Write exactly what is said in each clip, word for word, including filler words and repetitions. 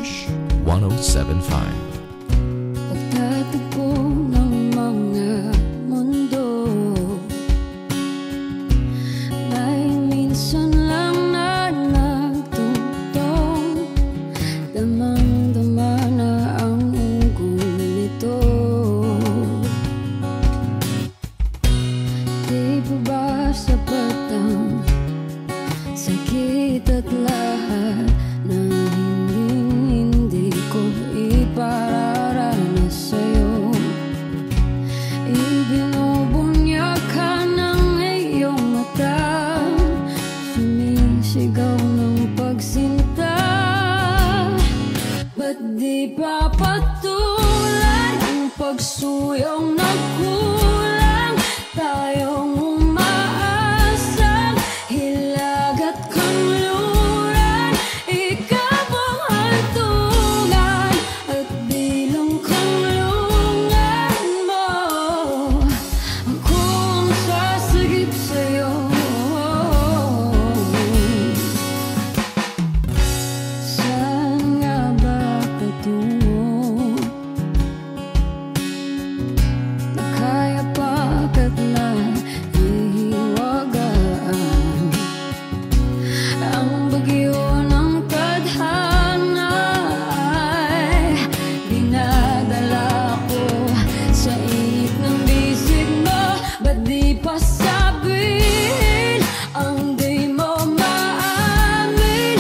Wish one oh seven point five. Pagtatagpo ng mga mundo, may minsan lang na nagtutong, damang-dama na ang unggoy nito. Di ba ba sapat ang sakit at lahat na hindi ko ipararanas sa'yo? Ibinubunyag ka ng iyong mata, sumisigaw ng pagsinta. Ba't di papatulan ang pagsuyong nagkulang? Tayong umaasang hilag at kanluran, ikaw ang hantungan at bilang kanlungan mo. Ako ang sasagip sa'yo. Saan nga ba patungo? Na kaya pagkat na ihiwagaan ang bagyo ng tadhana ay dinadala ko sa init ng bisig mo. Ba't di pa sabihin ang di mo maamin?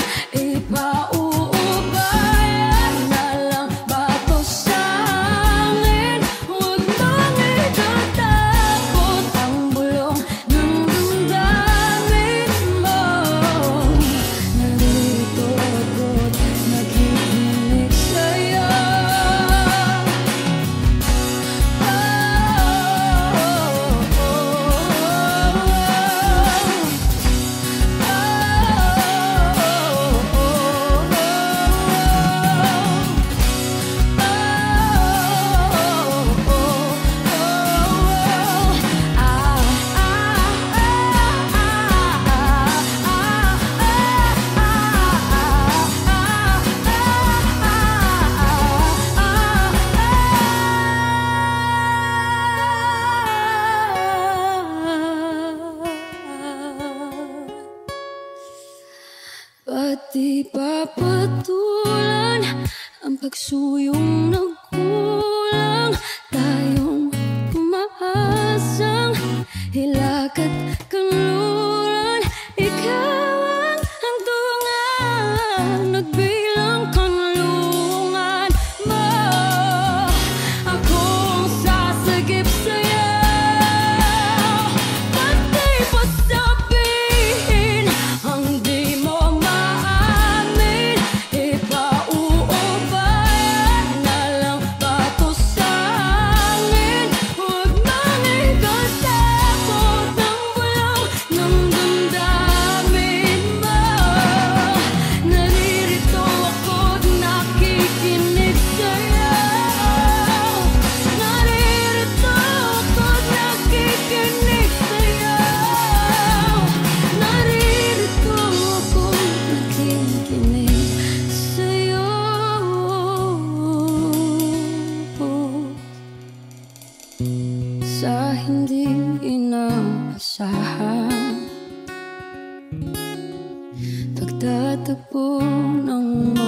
Ipauubayan na lang ba to sa amin? Huwag mong itatakot ang bulong ng damdamin mo. Narito ako't nakikinig sa'yo. Ba't di papatulan ang pagsuyong nagkulang? Tayong umaasang hilag at kanluran, ikaw ang hantungan at bilang kanlungan mo. Ako ang sasagip sa'yo. Ba't di pa sabihin ang di mo maamin? Ipauubayan na lang ba to sa amin? Huwag mong ikatakot ang bulong ng damdamin mo. Naririto ako't nakikinig sa'yo. Naririto ako't nakikinig sa'yo. Naririto ako't nakikinig sa'yo. Sa hindi inaasahan, pagtatagpo ng